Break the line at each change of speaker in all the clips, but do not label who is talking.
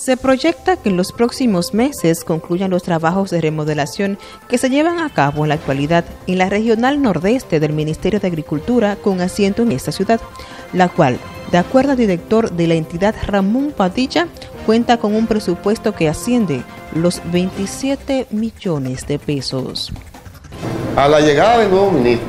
Se proyecta que en los próximos meses concluyan los trabajos de remodelación que se llevan a cabo en la actualidad en la regional nordeste del Ministerio de Agricultura con asiento en esta ciudad, la cual, de acuerdo al director de la entidad Ramón Padilla, cuenta con un presupuesto que asciende los 27 millones de pesos.
A la llegada del nuevo ministro,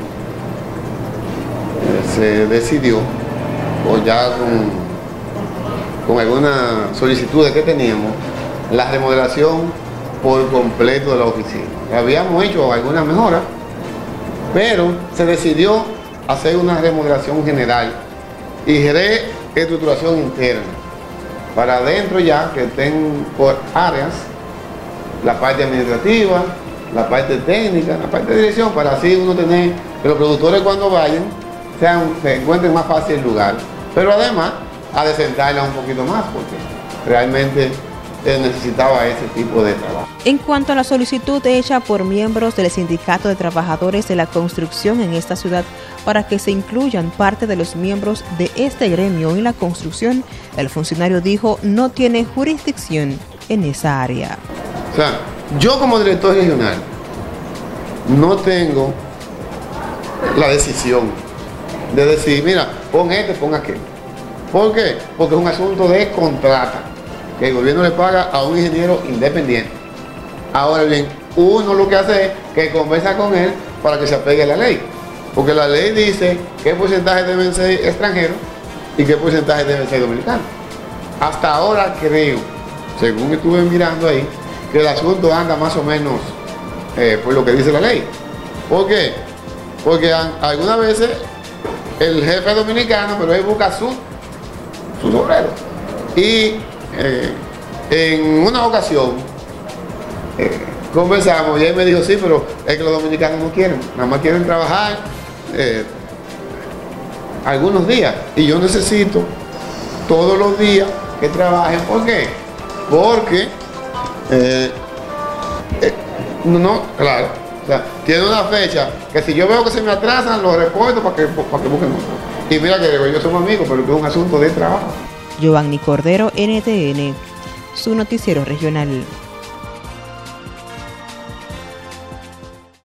se decidió, o ya con algunas solicitudes que teníamos, la remodelación por completo de la oficina. Habíamos hecho algunas mejoras, pero se decidió hacer una remodelación general y reestructuración interna, para adentro ya que estén por áreas, la parte administrativa, la parte técnica, la parte de dirección, para así uno tener que los productores cuando vayan se encuentren más fácil el lugar, pero además a desentarla un poquito más porque realmente necesitaba ese tipo de trabajo.
En cuanto a la solicitud hecha por miembros del Sindicato de Trabajadores de la Construcción en esta ciudad para que se incluyan parte de los miembros de este gremio en la construcción, el funcionario dijo no tiene jurisdicción en esa área.
O sea, yo como director regional no tengo la decisión de decir, mira, pon este, pon aquel. ¿Por qué? Porque es un asunto de contrata, que el gobierno le paga a un ingeniero independiente. Ahora bien, uno lo que hace es que conversa con él para que se apegue a la ley. Porque la ley dice qué porcentaje deben ser extranjeros y qué porcentaje deben ser dominicanos. Hasta ahora creo, según estuve mirando ahí, que el asunto anda más o menos por lo que dice la ley. ¿Por qué? Porque algunas veces el jefe es dominicano, pero él busca su obrero. Y en una ocasión conversamos y él me dijo, sí, pero es que los dominicanos no quieren, nada más quieren trabajar algunos días. Y yo necesito todos los días que trabajen. ¿Por qué? Porque no, claro, o sea, tiene una fecha que si yo veo que se me atrasan, lo reporto para que busquen otro. Y mira que yo somos amigos, pero que es un asunto de trabajo.
Giovanni Cordero, NTN, su noticiero regional.